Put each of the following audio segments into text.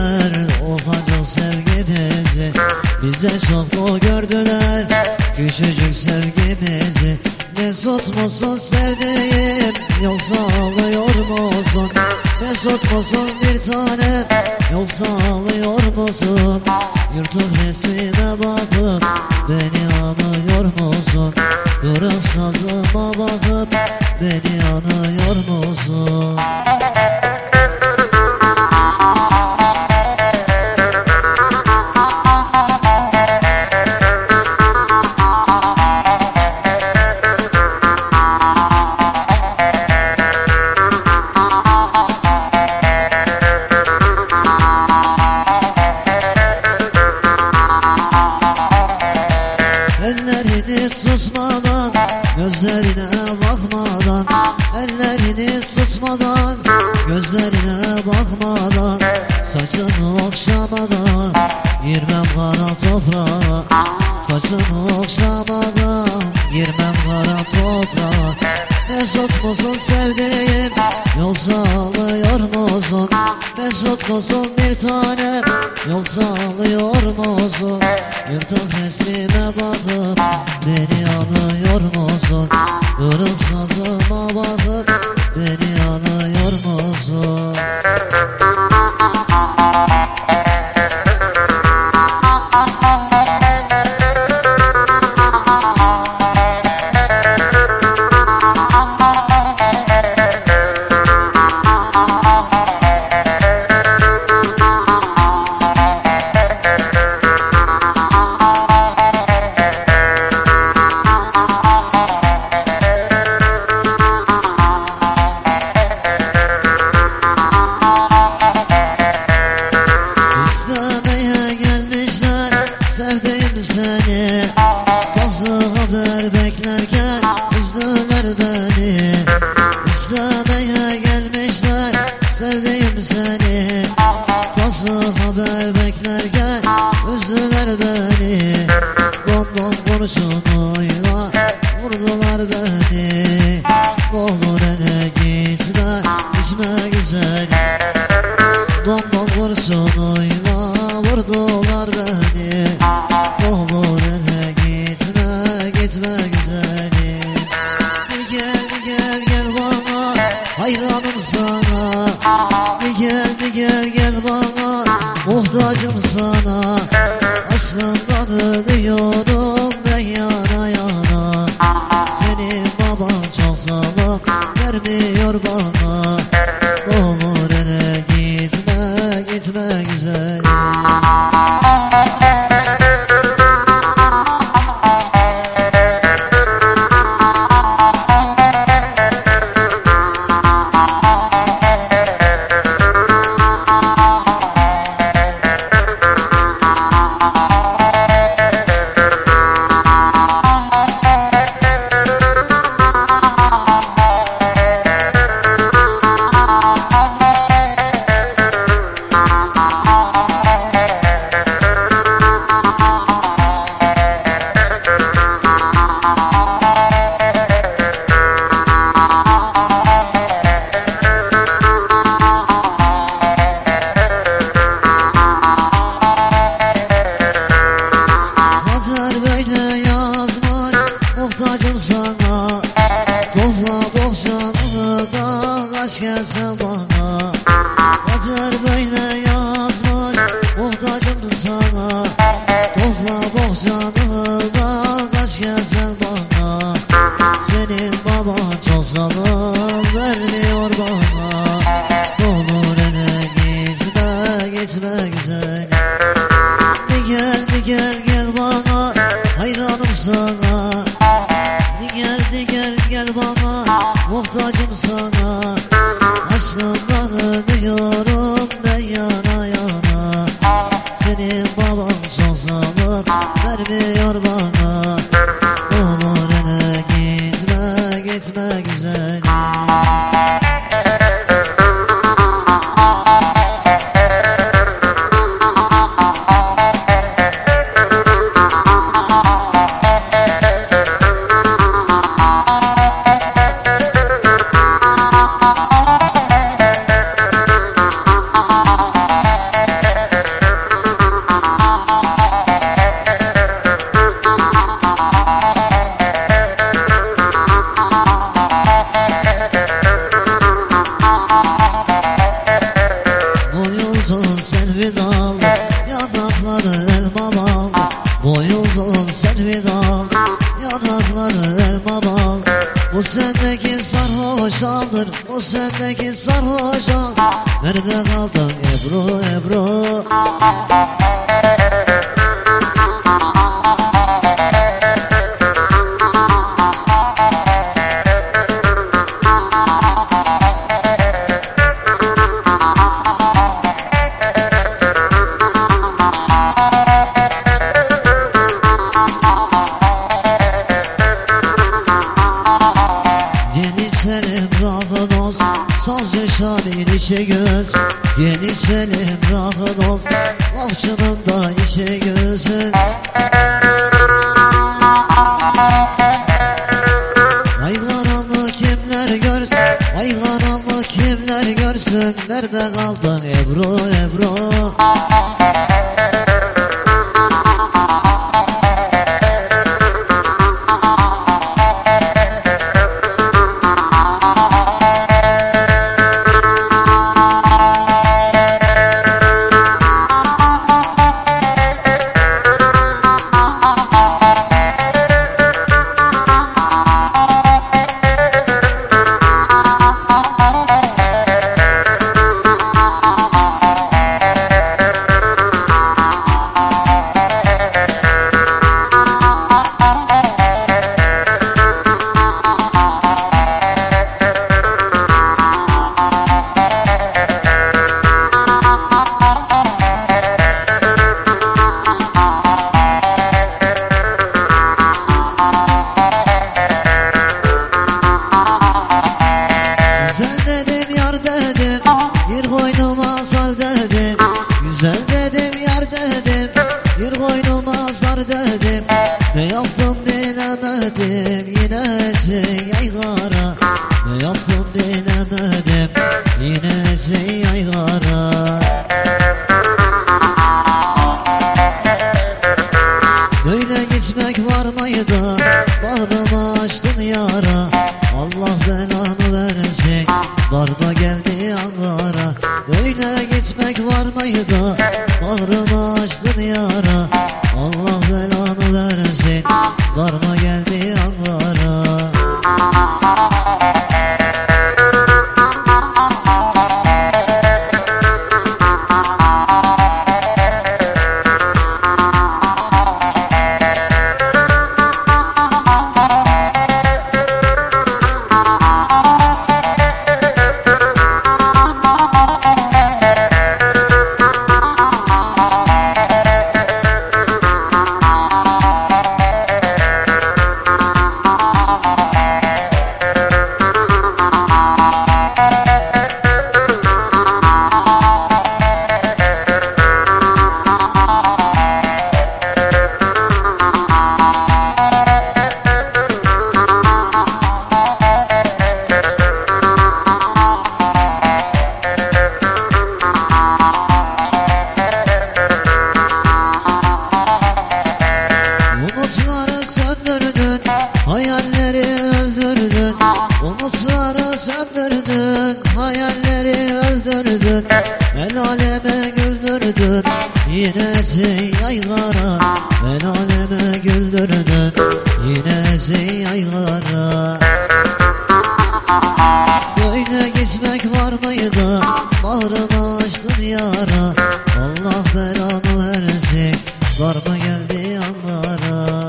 gördüler ufacık sevgimizi. Bize çok mu gördüler küçücük sevgimizi. Mesut musun sevdiğim yoksa ağlıyor musun? Mesut musun bir tanem yoksa ağlıyor musun? Yırtık resmime bakıp beni anıyor musun? Kırık sazıma bakıp beni anıyor musun? Ellerini tutmadan, gözlerine bakmadan, ellerini tutmadan, gözlerine bakmadan, saçını okşamadan girmem kara toprağa. Saçını okşamadan girmem kara toprağa. Mesut musun sevdiğim yoksa ağlıyor musun? Mesut musun bir tanem yoksa ağlıyor musun? Yırtık resmime bakıp beni anıyor musun? Kırık sazıma bakıp beni anıyor musun? Sevdim seni, taze haber beklerken üzdüler beni. İstemeye gelmişler, sevdim seni, taze haber beklerken üzdüler beni. Dom kurşunuyla vurdular beni. Ne olur hele gitme, gitme güzel. Dom kurşunuyla vurdular beni. Ne olur hele gitme, gitme güzelim. Gel bana, hayranım sana. Gel bana, muhtacım sana. Aşkından ölüyorum ben yana yana. Senin baban çok zalim, vermiyor bana. Ne olur hele gitme, gitme güzelim. Muhtacım sana, topla bohçanı da aşk gelsen bana. Kader böyle yazmış, muhtacım sana, topla bohçanı da aşk gelsen bana. Senin baban çok zalim, vermiyor bana. Ne olur hele gitme, gitme güzel. Gel bana, hayranım sana. Gel bana, muhtacım sana. Aşkından ölüyorum ben yana yana. Senin baban çok zalim, vermiyor bana. Ne olur hele gitme, gitme güzel. uzun selvi dal, yanakları elma bal. Boy uzun selvi dal, yanakları elma bal. Bu sendeki sarhoş aldır, bu sendeki sarhoş al. Nerede kaldın Ebru, Ebru? Saz yaşanır içe göz, gel içelim rahat ol. Lafçının da içe gözün. Ay karanlık kimler görsün, ay karanlık kimler görsün. Nerede kaldın Ebru, Ebru? Bir koynuma sar dedim, güzel dedim yar dedim. Bir koynuma sar dedim, ne yaptım bilemedim. Yine yaygara, ne yaptım bilemedim. Yine yaygara. Böyle gitmek var mıydı? Bağrımı açtın yara. Allah belanı versin, darda geldi Ankara. Böyle gitmek var mıydı? Bağrımı açtın yara. Allah belanı versin, darda geldi Ankara. Hayalleri öldürdün, umutları söndürdün. Hayalleri öldürdün, el aleme güldürdün. Yine yaygara, el aleme güldürdün. Yine yaygara. Böyle gitmek var mıydı? Bağrımı açtın yara. Allah belanı versin, darma geldi Ankara.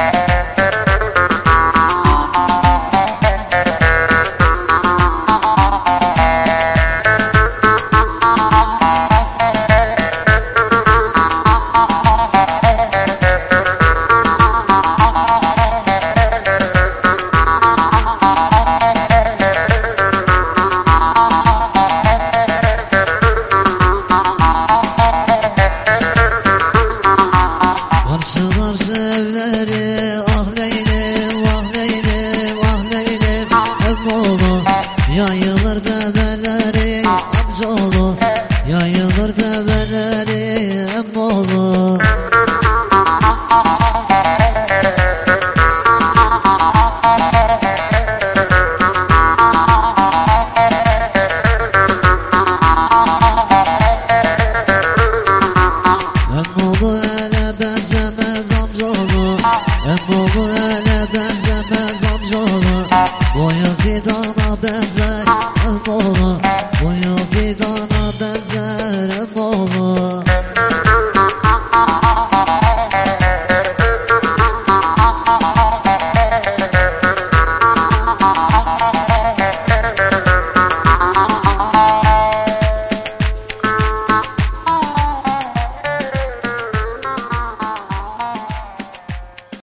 Evleri ah Leylim, ah Leylim, ah Leylim. Emmoğlu yayılır develeri, amcaoğlu yayılır develeri, emmoğlu.